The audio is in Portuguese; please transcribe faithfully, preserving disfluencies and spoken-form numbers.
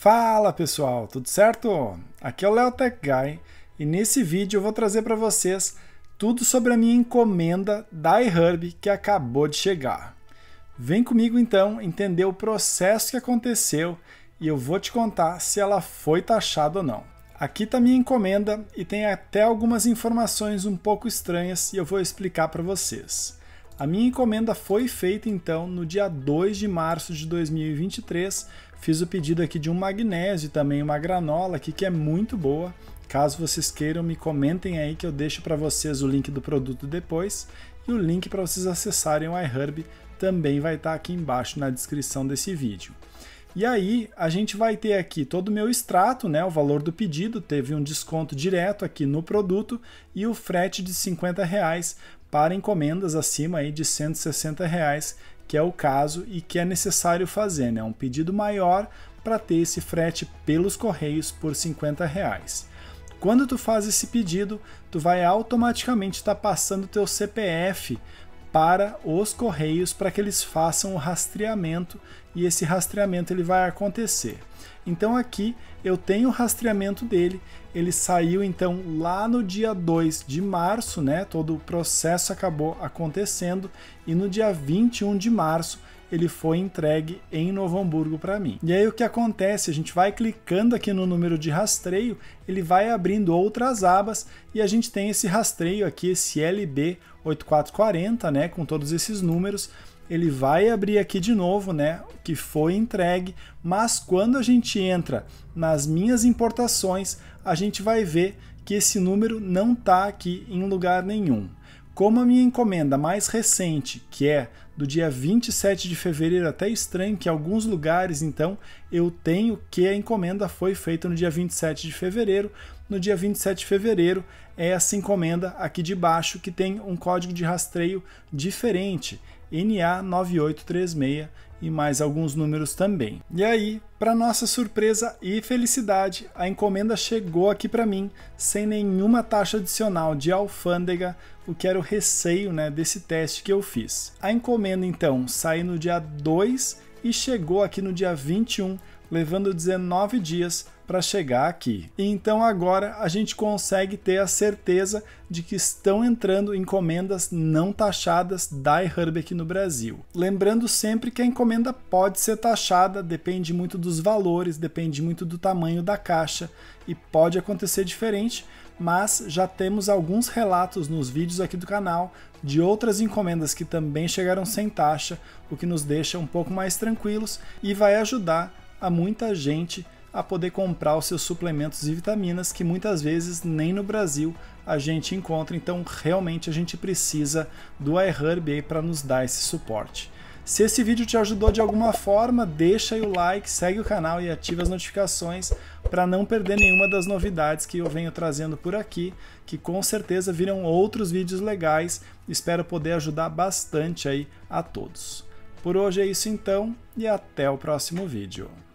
Fala pessoal, tudo certo? Aqui é o Léo Tech Guy e nesse vídeo eu vou trazer para vocês tudo sobre a minha encomenda da iHerb que acabou de chegar. Vem comigo então entender o processo que aconteceu e eu vou te contar se ela foi taxada ou não. Aqui está minha encomenda e tem até algumas informações um pouco estranhas e eu vou explicar para vocês. A minha encomenda foi feita então no dia dois de março de dois mil e vinte e três. Fiz o pedido aqui de um magnésio e também uma granola aqui que é muito boa. Caso vocês queiram, me comentem aí que eu deixo para vocês o link do produto depois. E o link para vocês acessarem o iHerb também vai estar aqui embaixo na descrição desse vídeo. E aí a gente vai ter aqui todo o meu extrato, né, o valor do pedido, teve um desconto direto aqui no produto e o frete de cinquenta reais para encomendas acima aí de cento e sessenta reais, que é o caso e que é necessário fazer, né, um pedido maior para ter esse frete pelos correios por cinquenta reais. Quando tu faz esse pedido, tu vai automaticamente estar passando o teu C P F para os correios para que eles façam o rastreamento e esse rastreamento ele vai acontecer. Então aqui eu tenho o rastreamento dele, ele saiu então lá no dia dois de março, né? Todo o processo acabou acontecendo e no dia vinte e um de março ele foi entregue em Novo Hamburgo para mim. E aí o que acontece? A gente vai clicando aqui no número de rastreio, ele vai abrindo outras abas e a gente tem esse rastreio aqui, esse L B oito quatro quatro zero, né, com todos esses números. Ele vai abrir aqui de novo, né, que foi entregue, mas quando a gente entra nas minhas importações, a gente vai ver que esse número não está aqui em lugar nenhum. Como a minha encomenda mais recente, que é do dia vinte e sete de fevereiro, até estranho que em alguns lugares, então, eu tenho que a encomenda foi feita no dia vinte e sete de fevereiro. No dia vinte e sete de fevereiro é essa encomenda aqui de baixo que tem um código de rastreio diferente, N A nove oito três seis e mais alguns números também. E aí, para nossa surpresa e felicidade, a encomenda chegou aqui para mim sem nenhuma taxa adicional de alfândega, o que era o receio, né, desse teste que eu fiz. A encomenda então saiu no dia dois e chegou aqui no dia vinte e um, levando dezenove dias para chegar aqui. E então agora a gente consegue ter a certeza de que estão entrando encomendas não taxadas da iHerb aqui no Brasil. Lembrando sempre que a encomenda pode ser taxada, depende muito dos valores, depende muito do tamanho da caixa e pode acontecer diferente, mas já temos alguns relatos nos vídeos aqui do canal de outras encomendas que também chegaram sem taxa, o que nos deixa um pouco mais tranquilos e vai ajudar a muita gente a poder comprar os seus suplementos e vitaminas que muitas vezes nem no Brasil a gente encontra, então realmente a gente precisa do iHerb aí para nos dar esse suporte. Se esse vídeo te ajudou de alguma forma, deixa aí o like, segue o canal e ativa as notificações para não perder nenhuma das novidades que eu venho trazendo por aqui, que com certeza virão outros vídeos legais, espero poder ajudar bastante aí a todos. Por hoje é isso então e até o próximo vídeo.